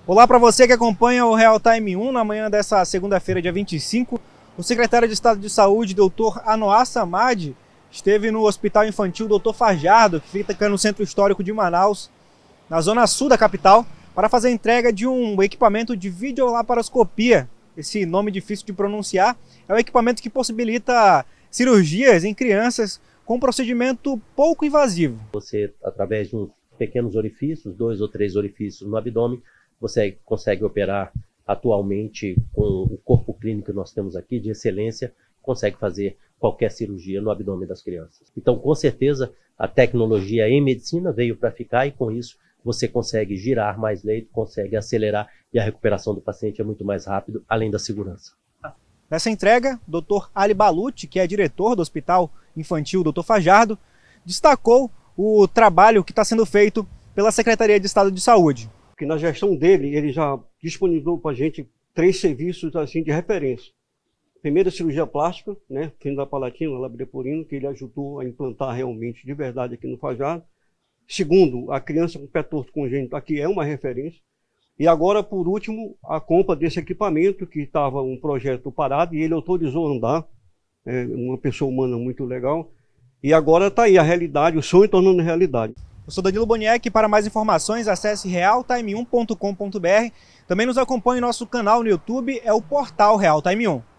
Olá para você que acompanha o Real Time 1 na manhã dessa segunda-feira, dia 25. O secretário de Estado de Saúde, Dr. Anoar Samad, esteve no Hospital Infantil Dr. Fajardo, que fica no Centro Histórico de Manaus, na zona sul da capital, para fazer a entrega de um equipamento de videolaparoscopia. Esse nome difícil de pronunciar é um equipamento que possibilita cirurgias em crianças com um procedimento pouco invasivo. Você, através de uns pequenos orifícios, 2 ou 3 orifícios no abdômen, você consegue operar atualmente com o corpo clínico que nós temos aqui, de excelência, consegue fazer qualquer cirurgia no abdômen das crianças. Então, com certeza, a tecnologia em medicina veio para ficar e com isso você consegue girar mais leito, consegue acelerar e a recuperação do paciente é muito mais rápido, além da segurança. Nessa entrega, o Dr. Ali Baluti, que é diretor do Hospital Infantil Dr. Fajardo, destacou o trabalho que está sendo feito pela Secretaria de Estado de Saúde. Que na gestão dele, ele já disponibilizou para a gente 3 serviços assim, de referência. Primeiro, a cirurgia plástica, né, fino da palatina, labilepurino, que ele ajudou a implantar realmente de verdade aqui no Fajardo. Segundo, a criança com pé torto congênito aqui é uma referência. E agora, por último, a compra desse equipamento, que estava um projeto parado e ele autorizou a andar. Uma pessoa humana muito legal. E agora está aí a realidade, o sonho tornando realidade. Eu sou Danilo Boniek, para mais informações acesse realtime1.com.br. Também nos acompanhe em nosso canal no YouTube, é o portal Real Time 1.